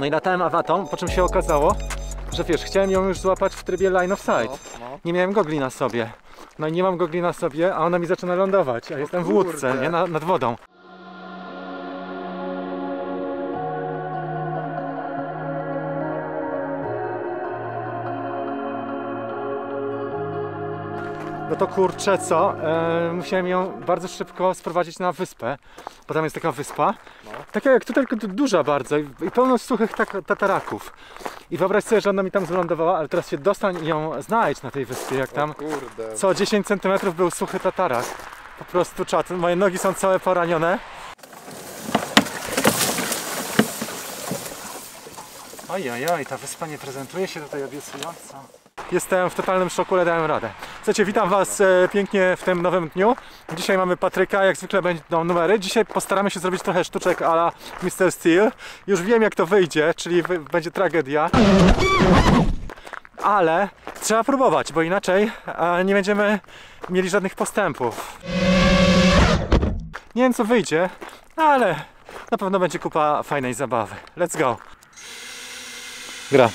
No i latałem awatą, po czym się okazało, że wiesz, chciałem ją już złapać w trybie line of sight. Nie miałem gogli na sobie. No i nie mam gogli na sobie, a ona mi zaczyna lądować, a jestem w łódce, nie? Nad wodą. No to kurczę co, musiałem ją bardzo szybko sprowadzić na wyspę, bo tam jest taka wyspa, taka jak tutaj, tylko duża bardzo i pełno suchych tataraków. I wyobraź sobie, że ona mi tam wylądowała, ale teraz się dostań i ją znajdź na tej wyspie, jak tam co 10 cm był suchy tatarak. Po prostu czad, moje nogi są całe poranione. Ojojoj, ta wyspa nie prezentuje się tutaj obiecująco. Jestem w totalnym szoku, ale dałem radę. Słuchajcie, witam Was pięknie w tym nowym dniu. Dzisiaj mamy Patryka, jak zwykle będą numery. Dzisiaj postaramy się zrobić trochę sztuczek a la Mr. Steel. Już wiem jak to wyjdzie, czyli będzie tragedia. Ale trzeba próbować, bo inaczej nie będziemy mieli żadnych postępów. Nie wiem co wyjdzie, ale na pewno będzie kupa fajnej zabawy. Let's go! Gra.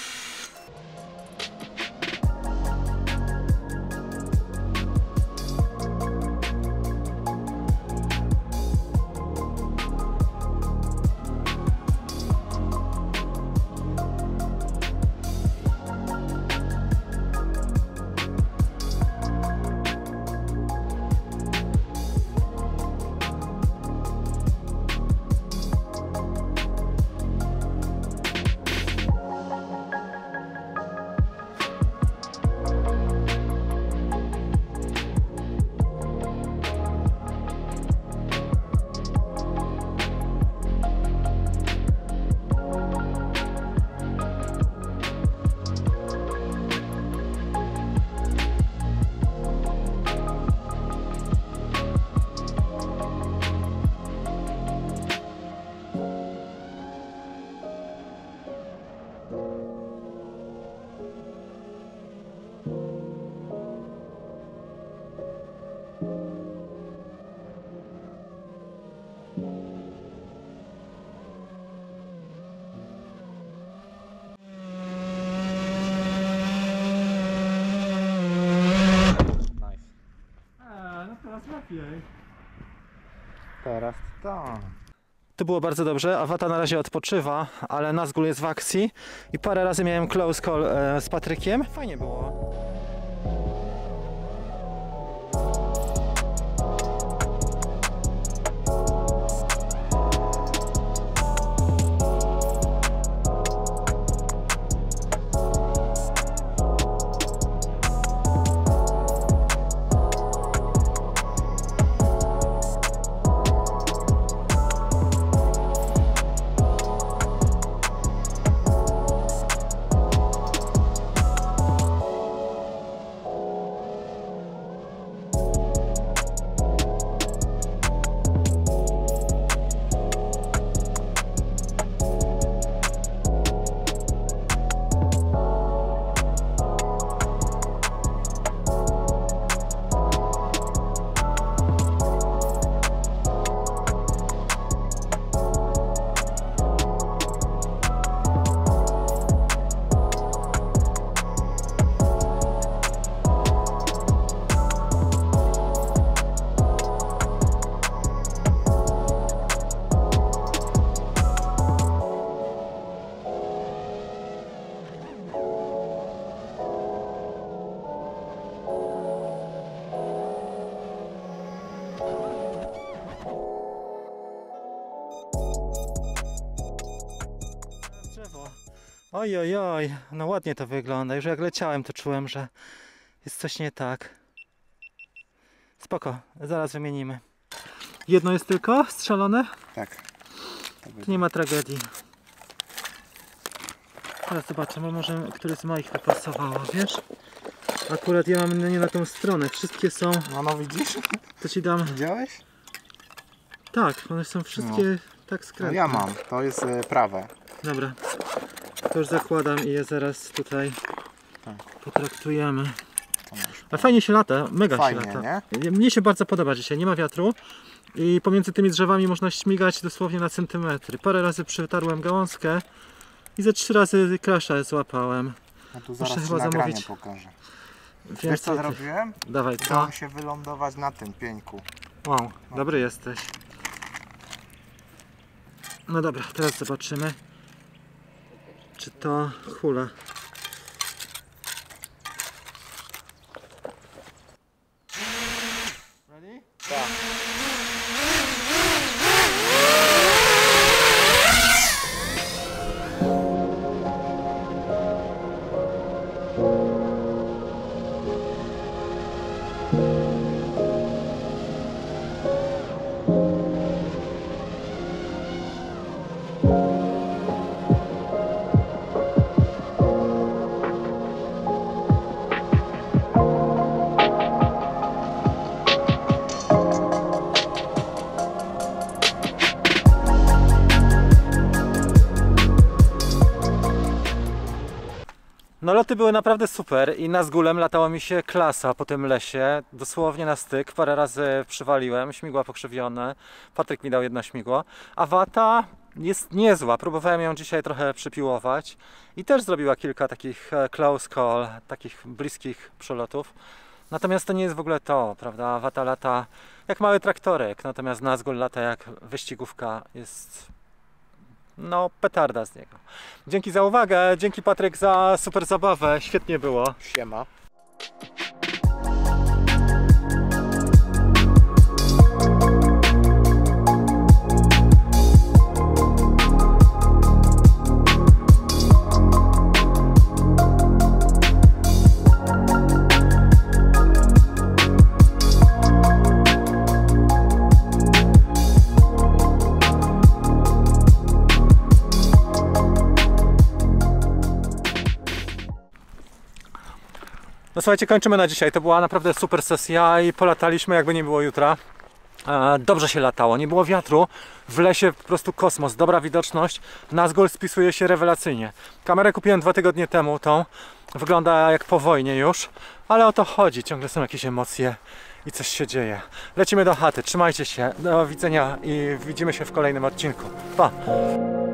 Teraz tak. To było bardzo dobrze, Awata na razie odpoczywa, ale Nazgul jest w akcji i parę razy miałem close call z Patrykiem. Fajnie było. Ojojoj, no ładnie to wygląda. Już jak leciałem, to czułem, że jest coś nie tak. Spoko, zaraz wymienimy. Jedno jest tylko strzelone? Tak. Tu nie ma tragedii. Teraz zobaczymy, może któryś z moich by pasowało, wiesz? Akurat ja mam nie na tą stronę. Wszystkie są... No widzisz? To ci dam... Widziałeś? Tak, one są wszystkie tak skrętne. No ja mam, to jest prawe. Dobra, to już zakładam i je zaraz tutaj potraktujemy. A fajnie się lata, mega fajnie, się lata. Nie? Mnie się bardzo podoba dzisiaj, nie ma wiatru i pomiędzy tymi drzewami można śmigać dosłownie na centymetry. Parę razy przytarłem gałązkę, i ze 3 razy krasza złapałem. No tu Muszę zaraz ci chyba nagranie zamówić. pokażę. Wiesz Więcej co tych- zrobiłem? Dawaj, co? Udało mi się wylądować na tym pieńku. Wow, dobry jesteś. No dobra, teraz zobaczymy, czy to hula. Ready? No loty były naprawdę super i na Zgulem latało mi się klasa po tym lesie, dosłownie na styk, parę razy przywaliłem, śmigła pokrzywione, Patryk mi dał jedno śmigło, a wata jest niezła, próbowałem ją dzisiaj trochę przypiłować i też zrobiła kilka takich close call, takich bliskich przelotów, natomiast to nie jest w ogóle to, prawda, wata lata jak mały traktorek, natomiast Nazgul lata jak wyścigówka, jest... No, petarda z niego. Dzięki za uwagę, dzięki Patryk za super zabawę, świetnie było. Siema. No słuchajcie, kończymy na dzisiaj. To była naprawdę super sesja i polataliśmy jakby nie było jutra. Dobrze się latało, nie było wiatru, w lesie po prostu kosmos, dobra widoczność, Nazgul spisuje się rewelacyjnie. Kamerę kupiłem 2 tygodnie temu, tą wygląda jak po wojnie już, ale o to chodzi, ciągle są jakieś emocje i coś się dzieje. Lecimy do chaty, trzymajcie się, do widzenia i widzimy się w kolejnym odcinku. Pa!